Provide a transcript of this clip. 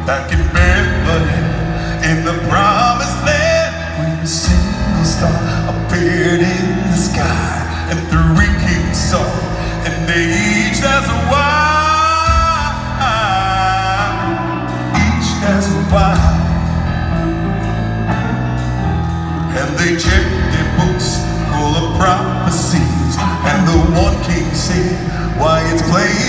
back in Bethlehem, in the promised land, when a single star appeared in the sky, and 3 kings saw, and each as a wife, each as a wife, and they checked their books full of prophecies, and the one king said, why it's plain